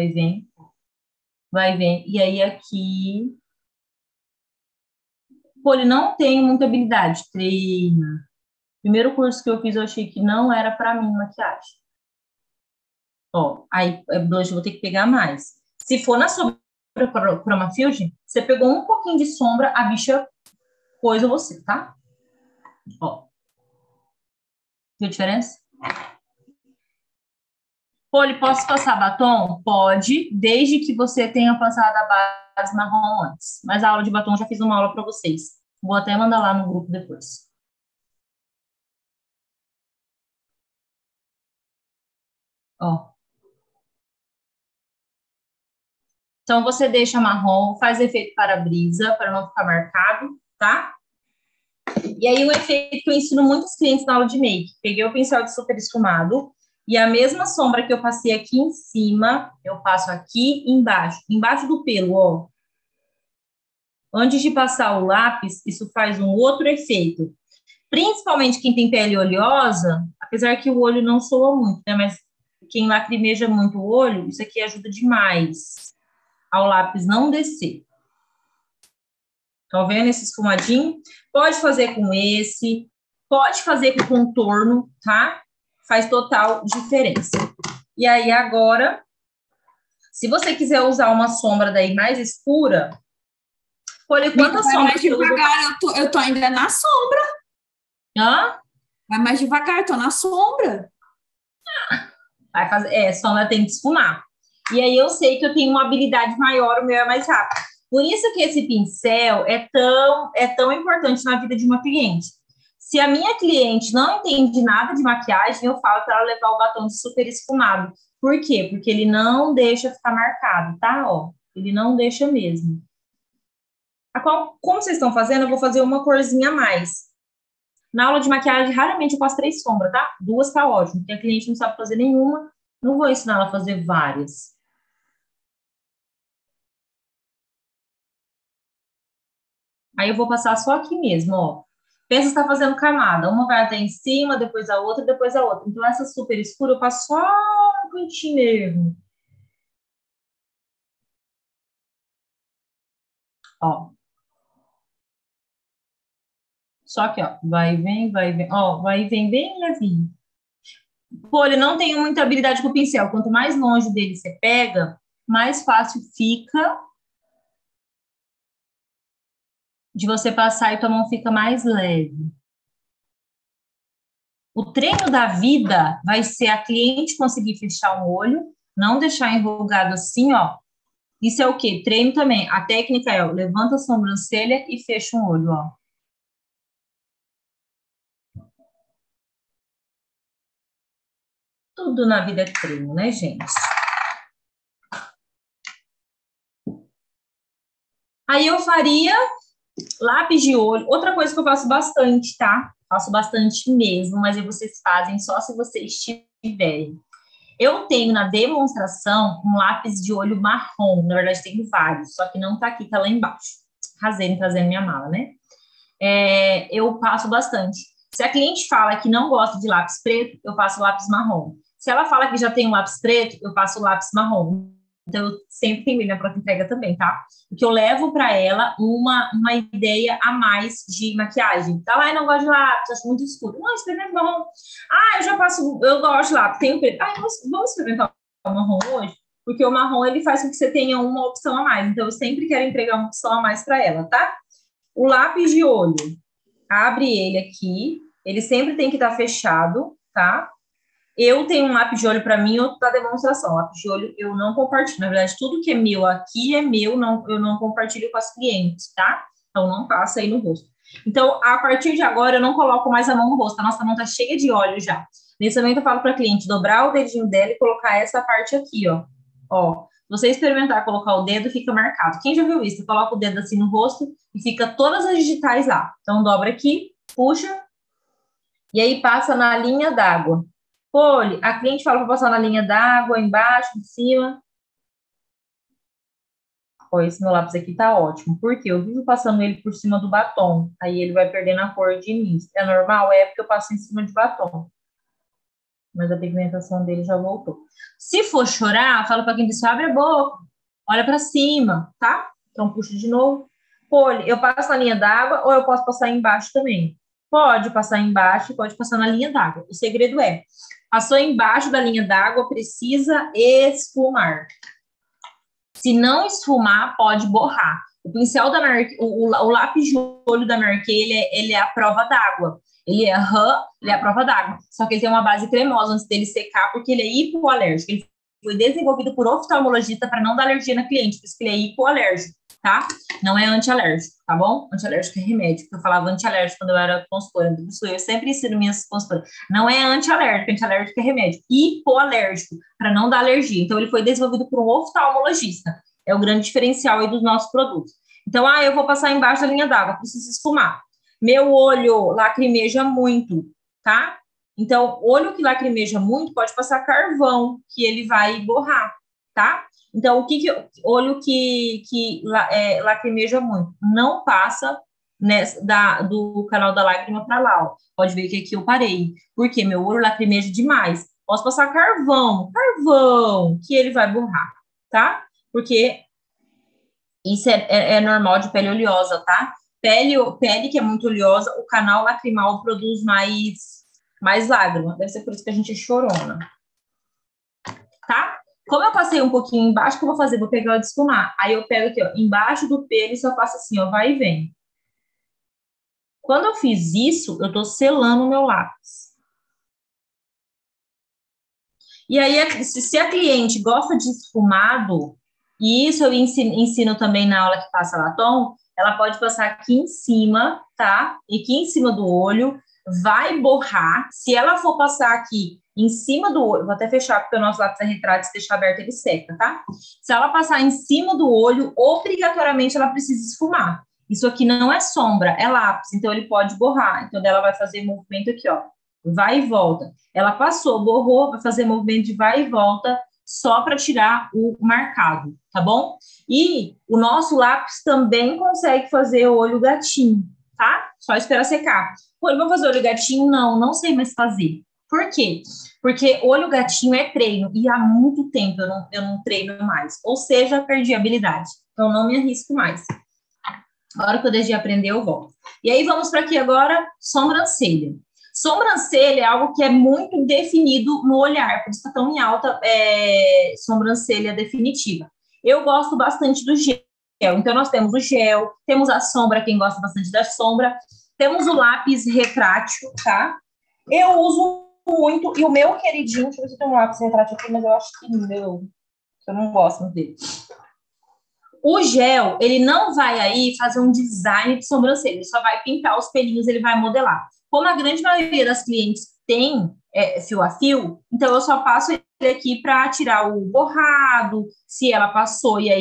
Vai, vem. E aí, aqui... Pô, ele não tem muita habilidade. Treina. Primeiro curso que eu fiz, eu achei que não era pra mim maquiagem. Ó, aí, blush eu vou ter que pegar mais. Se for na sombra Chroma Fusion, você pegou um pouquinho de sombra, a bicha coisa você, tá? Ó. Viu a diferença? Poli, posso passar batom? Pode, desde que você tenha passado a base marrom antes. Mas a aula de batom já fiz uma aula para vocês. Vou até mandar lá no grupo depois. Ó. Então, você deixa marrom, faz efeito para-brisa, para não ficar marcado, tá? E aí, o efeito que eu ensino muitos clientes na aula de make. Peguei o pincel de super esfumado e a mesma sombra que eu passei aqui em cima, eu passo aqui embaixo. Embaixo do pelo, ó. Antes de passar o lápis, isso faz um outro efeito. Principalmente quem tem pele oleosa, apesar que o olho não soa muito, né? Mas quem lacrimeja muito o olho, isso aqui ajuda demais ao lápis não descer. Tá vendo esse esfumadinho? Pode fazer com esse, pode fazer com contorno, tá? Faz total diferença. E aí, agora, se você quiser usar uma sombra daí mais escura, olha quantas Vai sombras... mais devagar, eu tô ainda na sombra. Hã? Vai mais devagar, tô na sombra. Vai fazer, sombra tem que esfumar. E aí eu sei que eu tenho uma habilidade maior, o meu é mais rápido. Por isso que esse pincel é tão importante na vida de uma cliente. Se a minha cliente não entende nada de maquiagem, eu falo para ela levar o batom de super esfumado. Por quê? Porque ele não deixa ficar marcado, tá? Ó, ele não deixa mesmo. Como vocês estão fazendo, eu vou fazer uma corzinha a mais. Na aula de maquiagem, raramente eu faço 3 sombras, tá? 2 tá ótimo, porque a cliente não sabe fazer nenhuma, não vou ensinar ela a fazer várias. Aí eu vou passar só aqui mesmo, ó. Pensa que está fazendo camada. Uma vai até em cima, depois a outra, depois a outra. Então, essa super escura eu passo só no cantinho mesmo. Ó. Só que, ó, vai e vem, ó, vai e vem bem levinho. Pô, ele não tem muita habilidade com o pincel. Quanto mais longe dele você pega, mais fácil fica de você passar e tua mão fica mais leve. O treino da vida vai ser a cliente conseguir fechar um olho, não deixar enrugado assim, ó. Isso é o quê? Treino também. A técnica é, ó, levanta a sobrancelha e fecha um olho, ó. Tudo na vida é treino, né, gente? Aí eu faria lápis de olho. Outra coisa que eu faço bastante, tá? Faço bastante mesmo, mas aí vocês fazem só se vocês tiverem. Eu tenho na demonstração um lápis de olho marrom. Na verdade, tenho vários, só que não tá aqui, tá lá embaixo. Arrasei trazendo minha mala, né? Eu passo bastante. Se a cliente fala que não gosta de lápis preto, eu passo lápis marrom. Se ela fala que já tem um lápis preto, eu passo lápis marrom. Então, eu sempre tenho minha pronta entrega também, tá? Porque eu levo para ela uma ideia a mais de maquiagem. Tá lá, eu não gosto de lápis, acho muito escuro. Não, experimenta marrom. Ah, eu já passo, eu gosto de lápis, tenho preto. Ah, vamos experimentar o marrom hoje? Porque o marrom, ele faz com que você tenha uma opção a mais. Então, eu sempre quero entregar uma opção a mais para ela, tá? O lápis de olho, abre ele aqui. Ele sempre tem que estar fechado, tá? Eu tenho um lápis de olho para mim, outro para demonstração. Lápis de olho eu não compartilho. Na verdade, tudo que é meu aqui é meu, não, eu não compartilho com as clientes, tá? Então, não passa aí no rosto. Então, a partir de agora, eu não coloco mais a mão no rosto. A nossa mão tá cheia de óleo já. Nesse momento, eu falo para a cliente dobrar o dedinho dela e colocar essa parte aqui, ó. Ó, se você experimentar colocar o dedo, fica marcado. Quem já viu isso? Você coloca o dedo assim no rosto e fica todas as digitais lá. Então, dobra aqui, puxa, e aí passa na linha d'água. Poli, a cliente fala para passar na linha d'água, embaixo, em cima. Ó, esse meu lápis aqui tá ótimo. Por quê? Eu vivo passando ele por cima do batom. Aí ele vai perdendo a cor de início. É normal? É porque eu passo em cima de batom. Mas a pigmentação dele já voltou. Se for chorar, fala para quem disse, abre a boca. Olha para cima, tá? Então puxa de novo. Poli, eu passo na linha d'água ou eu posso passar embaixo também? Pode passar embaixo, pode passar na linha d'água. O segredo é, passou embaixo da linha d'água, precisa esfumar. Se não esfumar, pode borrar. O pincel da Marquee, o lápis de olho da Marquee, ele é a prova d'água. Ele é ele é a prova d'água. Só que ele tem uma base cremosa antes dele secar, porque ele é hipoalérgico. Ele foi desenvolvido por oftalmologista para não dar alergia na cliente, por isso que ele é hipoalérgico, tá? Não é antialérgico, tá bom? Antialérgico é remédio, porque eu falava antialérgico quando eu era consultora. Eu sempre ensino minhas consultoras. Não é antialérgico, antialérgico é remédio. Hipoalérgico, para não dar alergia. Então, ele foi desenvolvido por um oftalmologista. É o grande diferencial aí dos nossos produtos. Então, eu vou passar embaixo da linha d'água, preciso esfumar. Meu olho lacrimeja muito, tá? Então, olho que lacrimeja muito, pode passar carvão, que ele vai borrar, tá? Então, olho que lacrimeja muito, não passa do canal da lágrima para lá, ó. Pode ver que aqui eu parei, porque meu olho lacrimeja demais. Posso passar carvão, que ele vai borrar, tá? Porque isso é normal de pele oleosa, tá? Pele que é muito oleosa, o canal lacrimal produz mais lágrima. Deve ser por isso que a gente é chorona. Tá? Como eu passei um pouquinho embaixo, o que eu vou fazer? Vou pegar o desfumar. Aí eu pego aqui, ó, embaixo do pelo e só passo assim, ó, vai e vem. Quando eu fiz isso, eu tô selando o meu lápis. E aí, se a cliente gosta de esfumado, e isso eu ensino também na aula que passa batom, ela pode passar aqui em cima, tá? E aqui em cima do olho, vai borrar. Se ela for passar aqui em cima do olho, vou até fechar porque o nosso lápis é retrátil, se deixar aberto ele seca, tá? Se ela passar em cima do olho, obrigatoriamente ela precisa esfumar. Isso aqui não é sombra, é lápis, então ele pode borrar. Então ela vai fazer movimento aqui, ó, vai e volta. Ela passou, borrou, vai fazer movimento de vai e volta, só para tirar o marcado, tá bom? E o nosso lápis também consegue fazer olho gatinho, tá? Só esperar secar. Pô, eu vou fazer olho gatinho? Não sei mais fazer. Por quê? Porque olho gatinho é treino, e há muito tempo eu não treino mais. Ou seja, perdi a habilidade. Então, não me arrisco mais. A hora que eu deixei aprender, eu volto. E aí, vamos para aqui agora, sobrancelha. Sobrancelha é algo que é muito definido no olhar, por isso está tão em alta sobrancelha definitiva. Eu gosto bastante do gel. Então, nós temos o gel, temos a sombra, quem gosta bastante da sombra, temos o lápis retrátil, tá? Eu uso muito, e o meu queridinho, deixa eu ver se tem um lápis retrátil aqui, mas eu acho que eu não gosto dele. O gel, ele não vai aí fazer um design de sobrancelha, ele só vai pintar os pelinhos, ele vai modelar. Como a grande maioria das clientes tem fio a fio, então eu só passo ele aqui para tirar o borrado, se ela passou e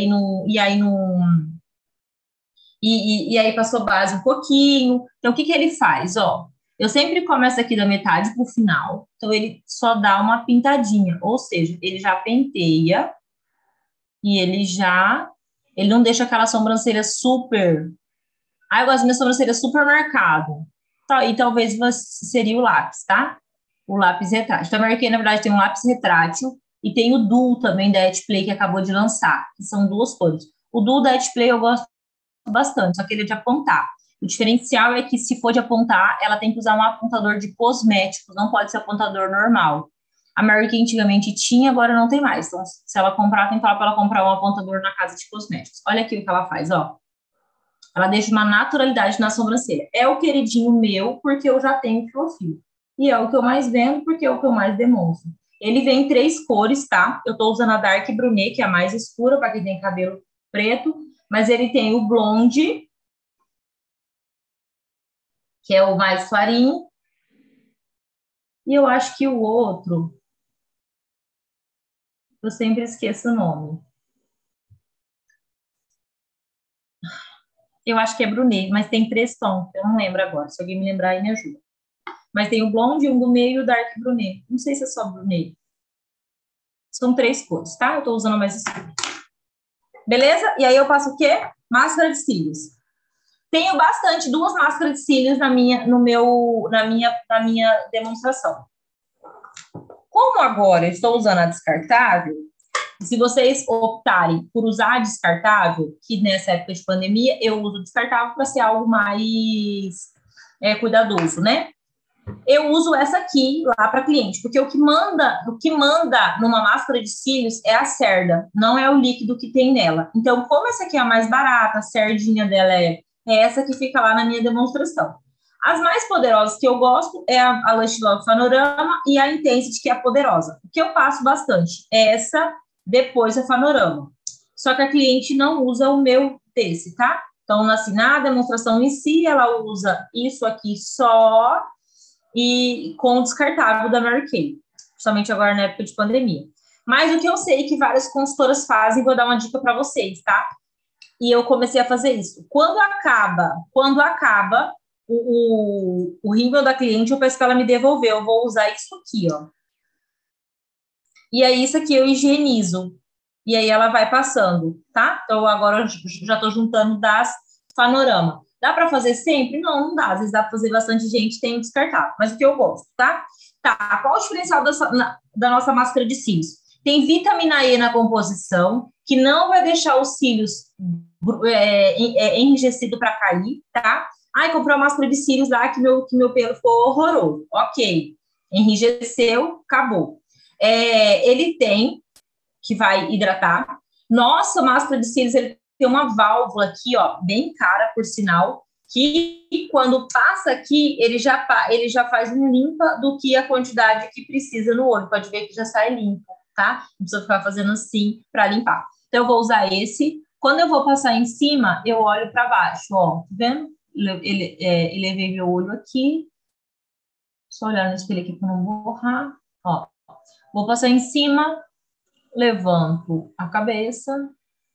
aí passou base um pouquinho. Então, o que ele faz? Ó, eu sempre começo aqui da metade para o final, então ele só dá uma pintadinha, ou seja, ele já penteia e ele não deixa aquela sobrancelha super... eu gosto da minha sobrancelha super marcada. E talvez seria o lápis, tá? O lápis retrátil. Então, a Marquee, na verdade, tem um lápis retrátil E tem o Duo também da Etplay que acabou de lançar, que são duas cores. O Duo da Etplay eu gosto bastante, só que ele é de apontar. O diferencial é que se for de apontar, ela tem que usar um apontador de cosméticos, não pode ser apontador normal. A Mary Kay antigamente tinha, agora não tem mais. Então, se ela comprar, tem que falar para ela comprar um apontador na casa de cosméticos. Olha aqui o que ela faz, ó. Ela deixa uma naturalidade na sobrancelha. É o queridinho meu, porque eu já tenho fio. E é o que eu mais vendo, porque é o que eu mais demonstro. Ele vem em 3 cores, tá? Eu tô usando a Dark Brunet, que é a mais escura, para quem tem cabelo preto. Mas ele tem o Blonde, que é o mais clarinho. E eu acho que o outro, eu sempre esqueço o nome. Eu acho que é Brunet, mas tem 3 tons, eu não lembro agora. Se alguém me lembrar aí, me ajuda. Mas tem o Blonde, o Gourmet e o Dark Brunet. Não sei se é só Brunet. São 3 cores, tá? Eu tô usando mais escuro. Beleza? E aí eu passo o quê? Máscara de cílios. Tenho bastante, 2 máscaras de cílios na minha demonstração. Como agora eu estou usando a descartável, se vocês optarem por usar a descartável, que nessa época de pandemia eu uso descartável para ser algo mais cuidadoso, né? Eu uso essa aqui lá para cliente, porque o que manda numa máscara de cílios é a cerda, não é o líquido que tem nela. Então, como essa aqui é a mais barata, a cerdinha dela é essa que fica lá na minha demonstração. As mais poderosas que eu gosto é a Lush Love Panorama e a Intensity, que é a poderosa. O que eu passo bastante é essa, depois a Panorama. Só que a cliente não usa o meu desse, tá? Então, assim, na demonstração em si, ela usa isso aqui só e com o descartável da Mary Kay, principalmente agora na época de pandemia. Mas o que eu sei que várias consultoras fazem, vou dar uma dica para vocês, tá? E eu comecei a fazer isso. Quando acaba o rímel da cliente, eu peço para ela me devolver. Eu vou usar isso aqui, ó. E aí, isso aqui eu higienizo. E aí ela vai passando, tá? Então, agora eu já estou juntando das Panorama. Dá para fazer sempre? Não, não dá. Às vezes dá para fazer bastante gente, tem descartável. Mas o que eu gosto, tá? Tá, qual o diferencial da nossa máscara de cílios? Tem vitamina E na composição, que não vai deixar os cílios enrijecido para cair, tá? Ai, comprei uma máscara de cílios lá que meu pelo ficou horroroso. Ok. Enrijeceu, acabou. Ele tem, que vai hidratar. Nossa máscara de cílios, ele tem uma válvula aqui, ó, bem cara, por sinal, que quando passa aqui, ele já faz um limpa do que a quantidade que precisa no olho. Pode ver que já sai limpo, tá? Não precisa ficar fazendo assim para limpar. Então, eu vou usar esse. Quando eu vou passar em cima, eu olho para baixo, ó. Tá vendo? Elevei meu olho aqui. Só olhar no espelho aqui para não borrar. Ó. Vou passar em cima, levanto a cabeça.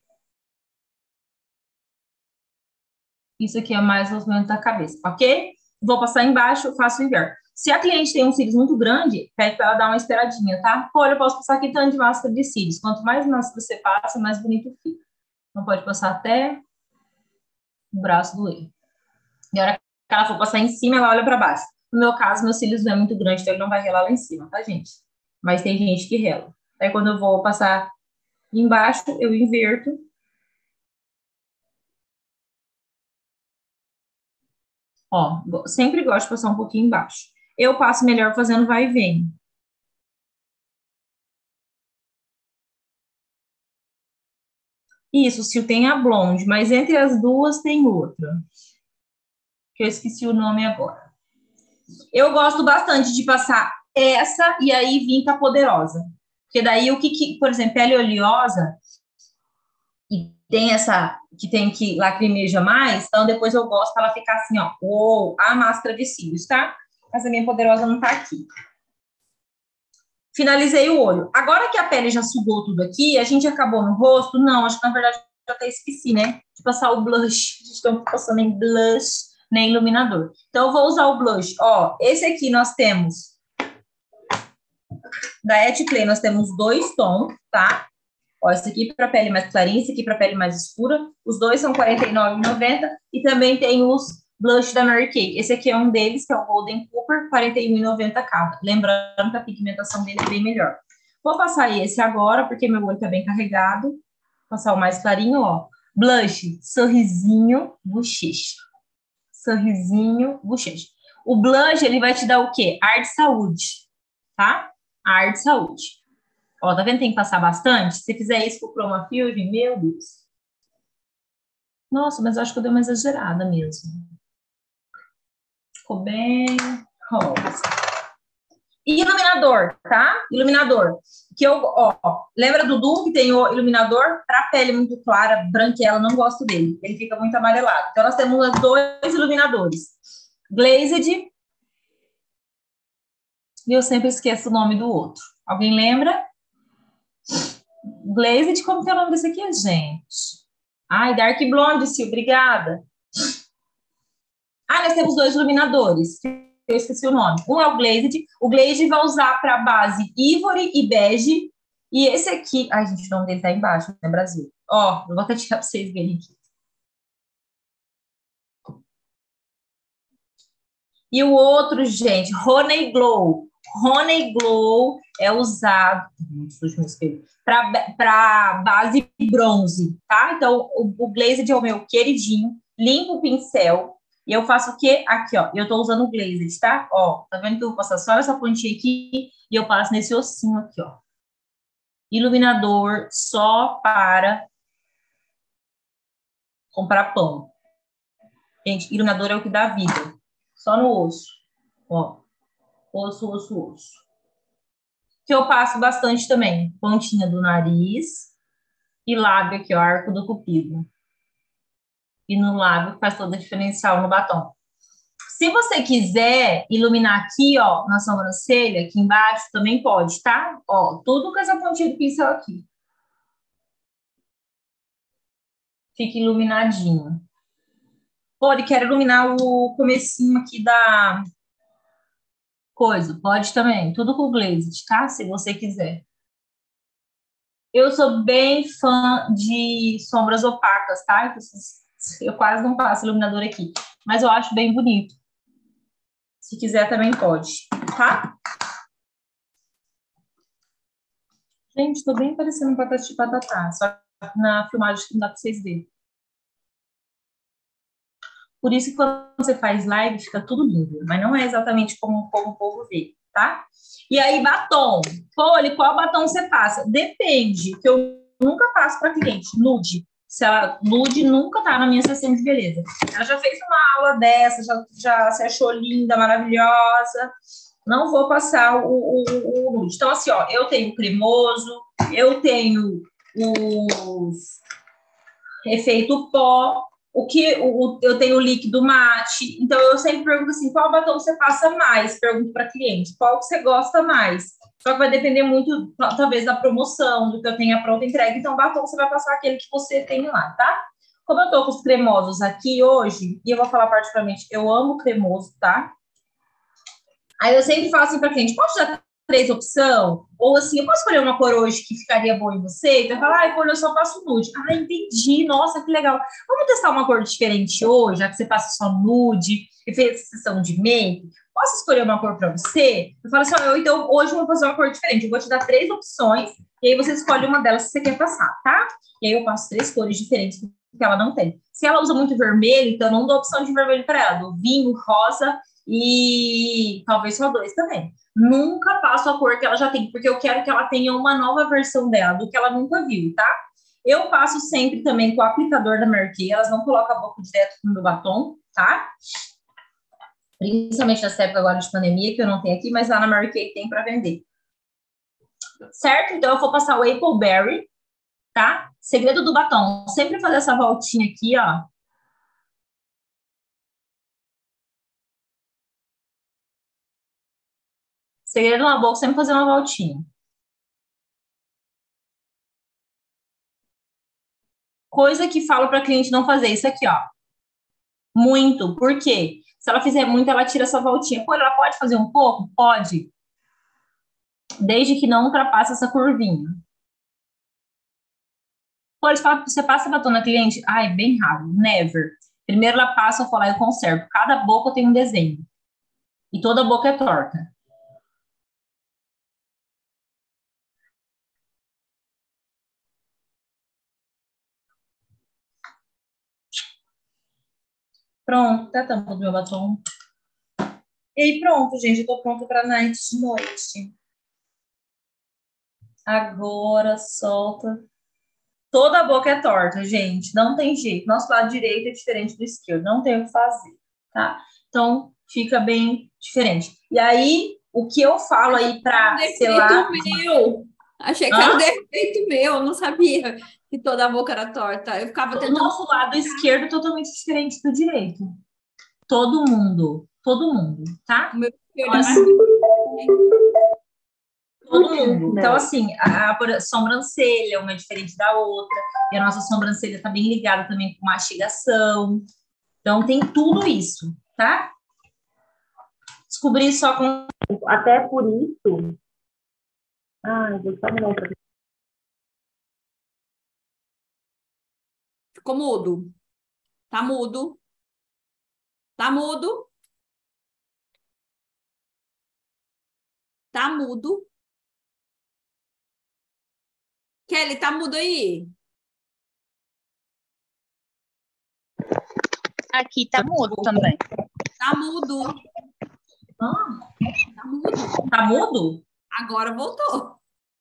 Isso aqui é mais movimento da cabeça, ok? Vou passar embaixo, faço o inverno. Se a cliente tem um cílios muito grande, pede para ela dar uma esperadinha, tá? Olha, eu posso passar aqui tanto de máscara de cílios. Quanto mais máscara você passa, mais bonito fica. Não pode passar até o braço doer. E a hora que ela for passar em cima, ela olha para baixo. No meu caso, meus cílios não é muito grande, então ele não vai relar lá em cima, tá, gente? Mas tem gente que rela. Aí, quando eu vou passar embaixo, eu inverto. Ó, sempre gosto de passar um pouquinho embaixo. Eu passo melhor fazendo vai e vem. Isso, se tem a blonde, mas entre as duas tem outra. Que eu esqueci o nome agora. Eu gosto bastante de passar essa e aí vir com a poderosa. Porque daí por exemplo, pele oleosa e tem essa que tem que lacrimeja mais, então depois eu gosto para ela ficar assim, ó, uou, a máscara de cílios, tá? Mas a minha poderosa não tá aqui. Finalizei o olho. Agora que a pele já sugou tudo aqui, a gente acabou no rosto? Não, acho que na verdade eu até esqueci, né? De passar o blush. A gente está passando em blush, nem iluminador. Então, eu vou usar o blush. Ó, esse aqui nós temos da Etplay, nós temos 2 tons, tá? Ó, esse aqui para pele mais clarinha, esse aqui para pele mais escura. Os dois são R$ 49,90. E também tem os blush da Mary Kay. Esse aqui é um deles, que é o Golden Cooper, R$ 41,90 cada. Lembrando que a pigmentação dele é bem melhor. Vou passar esse agora, porque meu olho tá bem carregado. Vou passar o mais clarinho, ó. Blush, sorrisinho, bochecha. Sorrisinho, bochecha. O blush, ele vai te dar o quê? Ar de saúde, tá? Ar de saúde. Ó, tá vendo? Tem que passar bastante. Se fizer isso com o Chroma Field, meu Deus. Nossa, mas eu acho que eu dei uma exagerada mesmo. Ficou bem rosa. E iluminador, tá? Iluminador. Que eu, ó, lembra do Dudu que tem o iluminador para pele muito clara, branquela, não gosto dele. Ele fica muito amarelado. Então, nós temos dois iluminadores. Glazed. E eu sempre esqueço o nome do outro. Alguém lembra? Glazed, como que é o nome desse aqui, gente? Ai, Dark Blonde, Sil, obrigada. Ah, nós temos dois iluminadores. Eu esqueci o nome. Um é o Glazed. O Glazed vai usar para base Ivory e Bege. E esse aqui... Ai, gente, o nome dele tá embaixo, né, Brasil? Ó, eu vou até tirar para vocês verem aqui. E o outro, gente, Honey Glow. Honey Glow é usado para base bronze, tá? Então, o Glazed é o meu queridinho. Limpo o pincel. E eu faço o quê? Aqui, ó. Eu tô usando o Glazed, tá? Ó, tá vendo que eu vou passar só essa pontinha aqui e eu passo nesse ossinho aqui, ó. Iluminador só para comprar pão. Gente, iluminador é o que dá vida. Só no osso. Ó. Osso, osso, osso. Que eu passo bastante também. Pontinha do nariz e lábio aqui, ó, arco do cupido. E no lábio faz todo o diferencial no batom. Se você quiser iluminar aqui, ó, na sobrancelha, aqui embaixo, também pode, tá? Ó, tudo com essa pontinha do pincel aqui. Fica iluminadinho. Pode, quero iluminar o comecinho aqui da coisa. Pode também, tudo com glazed, tá? Se você quiser. Eu sou bem fã de sombras opacas, tá? Eu quase não passo iluminador aqui, mas eu acho bem bonito. Se quiser também pode, tá? Gente, tô bem parecendo um patati de patatá, só que na filmagem que não dá pra vocês verem. Por isso que quando você faz live fica tudo lindo, mas não é exatamente como o povo vê, tá? E aí, batom. Poli, qual batom você passa? Depende, que eu nunca passo para cliente. Nude. Se ela, nude nunca tá na minha sessão de beleza. Ela já fez uma aula dessa, já se achou linda, maravilhosa. Não vou passar o nude. Então, assim, ó, eu tenho cremoso, eu tenho os efeito pó, eu tenho líquido mate, então eu sempre pergunto assim, qual batom você passa mais? Pergunto para cliente, qual que você gosta mais? Só que vai depender muito, talvez, da promoção, do que eu tenha pronta entrega, então batom você vai passar aquele que você tem lá, tá? Como eu tô com os cremosos aqui hoje, e eu vou falar particularmente, eu amo cremoso, tá? Aí eu sempre falo assim para cliente, posso dar 3 opções? Ou assim, eu posso escolher uma cor hoje que ficaria boa em você? Então eu falo, ai, cor, eu só passo nude. Ah, entendi, nossa, que legal. Vamos testar uma cor diferente hoje, já que você passa só nude e fez sessão de make. Posso escolher uma cor para você? Eu falo assim, então hoje eu vou fazer uma cor diferente. Eu vou te dar 3 opções e aí você escolhe uma delas que você quer passar, tá? E aí eu passo 3 cores diferentes que ela não tem. Se ela usa muito vermelho, então eu não dou opção de vermelho para ela. Dou vinho, rosa e talvez só 2 também. Nunca passo a cor que ela já tem, porque eu quero que ela tenha uma nova versão dela, do que ela nunca viu, tá? Eu passo sempre também com o aplicador da Mary Kay, elas não colocam a boca direto no meu batom, tá? Principalmente nessa época agora de pandemia, que eu não tenho aqui, mas lá na Mary Kay tem para vender. Certo? Então eu vou passar o Appleberry, tá? Segredo do batom, sempre fazer essa voltinha aqui, ó. Segredo na boca, sempre fazer uma voltinha. Coisa que falo para cliente não fazer, isso aqui, ó. Muito. Por quê? Se ela fizer muito, ela tira essa voltinha. Pô, ela pode fazer um pouco? Pode. Desde que não ultrapasse essa curvinha. Pô, eles falam que você passa batom na cliente? Ai, bem raro. Never. Primeiro ela passa, eu falo, eu conservo. Cada boca tem um desenho. E toda boca é torta. Pronto, tá tampando meu batom. E aí, pronto, gente, eu tô pronta pra night de noite. Agora, solta. Toda a boca é torta, gente, não tem jeito. Nosso lado direito é diferente do esquerdo, não tem o que fazer, tá? Então, fica bem diferente. E aí, o que eu falo aí pra selar... meu. Achei que era Hã? um defeito meu, não sabia que toda a boca era torta. Eu ficava O tentando. nosso lado esquerdo é totalmente diferente do direito. Todo mundo, tá? O meu esquerdo é Olha, mais. todo mundo. Então, assim, a sobrancelha uma é diferente da outra, e a nossa sobrancelha está bem ligada também com mastigação. Então, tem tudo isso, tá? Descobri só com. Até por isso. Ai, vou só mudar outra. Ficou mudo. Tá mudo. Tá mudo. Tá mudo. Kelly, tá mudo aí? Aqui tá mudo também. Tá mudo. Ah, Tá mudo. tá mudo? Agora voltou.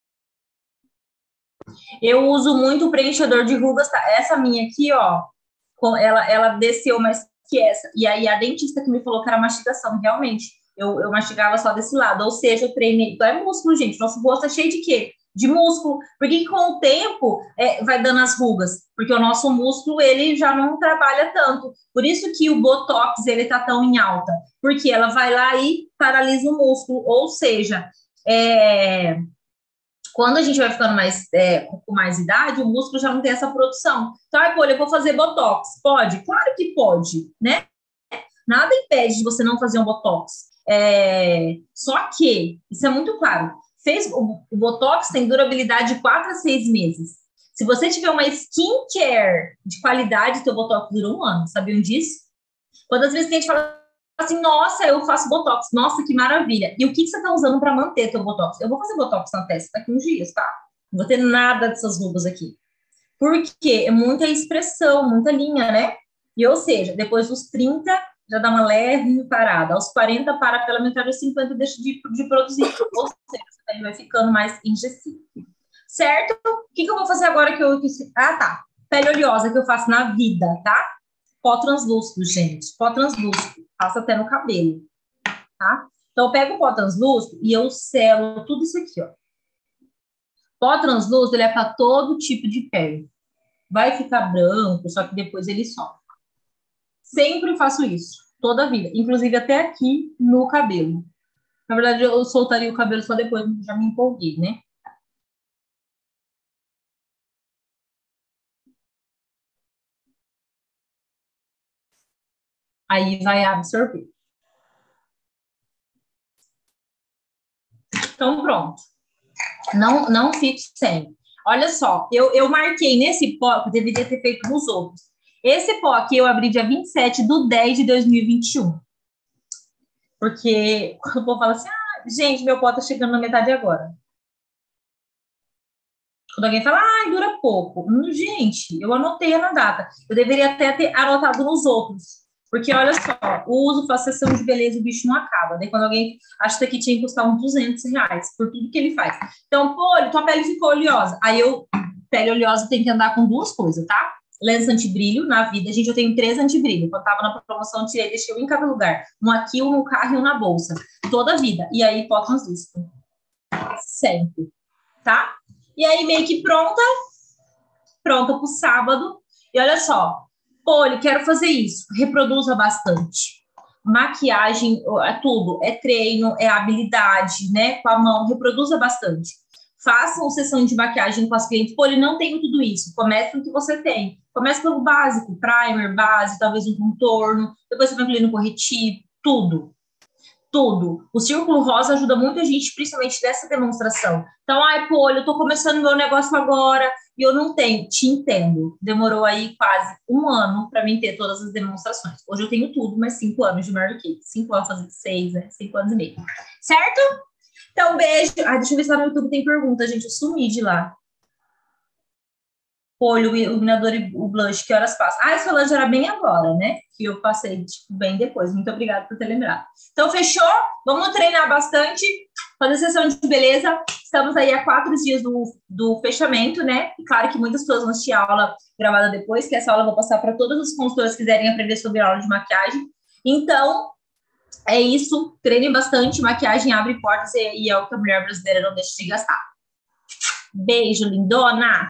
Eu uso muito o preenchedor de rugas, tá? Essa minha aqui, ó, ela desceu mais que essa. E aí a dentista que me falou que era mastigação, realmente. Eu mastigava só desse lado, ou seja, eu treinei. Então é músculo, gente. Nosso rosto é cheio de quê? De músculo. Porque com o tempo vai dando as rugas. Porque o nosso músculo, ele já não trabalha tanto. Por isso que o Botox, ele tá tão em alta. Porque ela vai lá e paralisa o músculo. Ou seja, quando a gente vai ficando com mais idade, o músculo já não tem essa produção. Então, pô, eu vou fazer Botox. Pode? Claro que pode, né? Nada impede de você não fazer um Botox. Só que, isso é muito claro, o Botox tem durabilidade de 4 a 6 meses. Se você tiver uma skincare de qualidade, teu Botox dura 1 ano. Sabiam disso? Quantas vezes que a gente fala assim, nossa, eu faço Botox, nossa, que maravilha. E o que você está usando para manter teu Botox? Eu vou fazer Botox na testa daqui uns dias, tá? Não vou ter nada dessas rugas aqui. Porque é muita expressão, muita linha, né? E, ou seja, depois dos 30, já dá uma leve parada. Aos 40, para pela metade dos 50, deixa de produzir. Ou seja, você vai ficando mais engessível. Certo? O que eu vou fazer agora que eu... Ah, tá. Pele oleosa que eu faço na vida, tá? Pó translúcido, gente. Pó translúcido. Passa até no cabelo, tá? Então, eu pego o pó translúcido e eu selo tudo isso aqui, ó. Pó translúcido, ele é para todo tipo de pele. Vai ficar branco, só que depois ele some. Sempre faço isso, toda a vida. Inclusive até aqui no cabelo. Na verdade, eu soltaria o cabelo só depois, já me empolguei, né? Aí vai absorver. Então, pronto. Não fique sem. Olha só, eu marquei nesse pó, que eu deveria ter feito nos outros. Esse pó aqui eu abri dia 27/10/2021. Porque quando o povo fala assim, gente, meu pó tá chegando na metade agora. Quando alguém fala, dura pouco. Gente, eu anotei na data. Eu deveria até ter anotado nos outros. Porque, olha só, o uso faz sessão de beleza, o bicho não acaba. Daí quando alguém acha que tinha que custar uns R$ 200 por tudo que ele faz. Então, pô, tua pele ficou oleosa. Aí pele oleosa tem que andar com 2 coisas, tá? Lenço antibrilho na vida. Gente, eu tenho 3 antibrilho. Quando tava na promoção, eu tirei, deixei um em cada lugar. Um aqui, um no carro e um na bolsa. Toda a vida. E aí, pó translúcido. Sempre. Tá? E aí, meio que pronta pro sábado. E olha só, Poli, quero fazer isso. Reproduza bastante. Maquiagem, é tudo. É treino, é habilidade, né? Com a mão, reproduza bastante. Façam sessão de maquiagem com as clientes. Poli, não tenho tudo isso. Comece com o que você tem. Comece pelo básico, primer, base, talvez um contorno. Depois você vai incluir no corretivo, tudo. Tudo. O Círculo Rosa ajuda muito a gente, principalmente nessa demonstração. Então, pô, eu tô começando meu negócio agora e eu não tenho. Te entendo. Demorou aí quase 1 ano para mim ter todas as demonstrações. Hoje eu tenho tudo, mas 5 anos de Mary Kay. 5 anos, fazendo 6, né? 5 anos e meio. Certo? Então, beijo. Deixa eu ver se lá no YouTube tem pergunta, gente. Eu sumi de lá. olho, o iluminador e o blush, que horas passa? Ah, esse Solange era bem agora, né? Que eu passei, tipo, bem depois. Muito obrigada por ter lembrado. Então, fechou? Vamos treinar bastante, fazer sessão de beleza. Estamos aí a 4 dias do fechamento, né? E claro que muitas pessoas vão assistir a aula gravada depois, que essa aula eu vou passar para todas as consultoras que quiserem aprender sobre a aula de maquiagem. Então, é isso. Treinem bastante. Maquiagem abre portas e é o que a mulher brasileira não deixa de gastar. Beijo, lindona!